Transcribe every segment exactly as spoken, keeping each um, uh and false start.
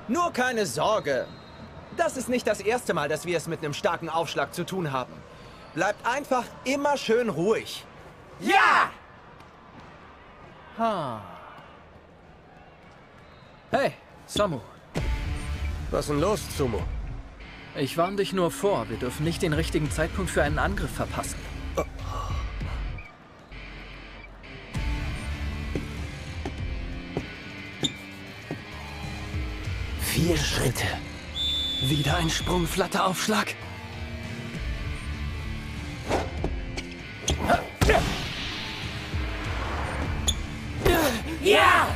Nur keine Sorge. Das ist nicht das erste Mal, dass wir es mit einem starken Aufschlag zu tun haben. Bleibt einfach immer schön ruhig. Ja! Ha. Hey, Samu. Was ist denn los, Sumo? Ich warne dich nur vor. Wir dürfen nicht den richtigen Zeitpunkt für einen Angriff verpassen. Vier Schritte. Wieder ein Sprungflatteraufschlag. Ja!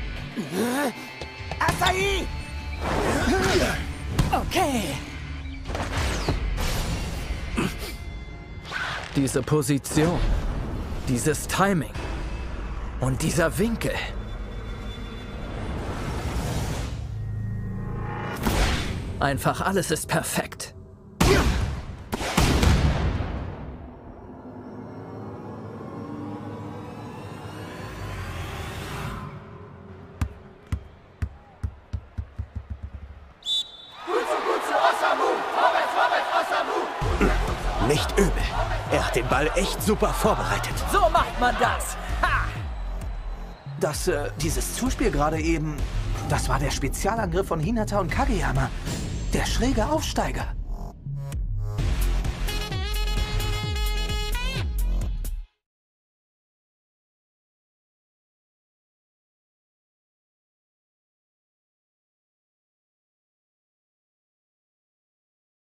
Acai! Okay. Diese Position, dieses Timing und dieser Winkel. Einfach alles ist perfekt. Nicht übel. Er hat den Ball echt super vorbereitet. So macht man das. Ha! Das, äh, dieses Zuspiel gerade eben, das war der Spezialangriff von Hinata und Kageyama. Der schräge Aufsteiger.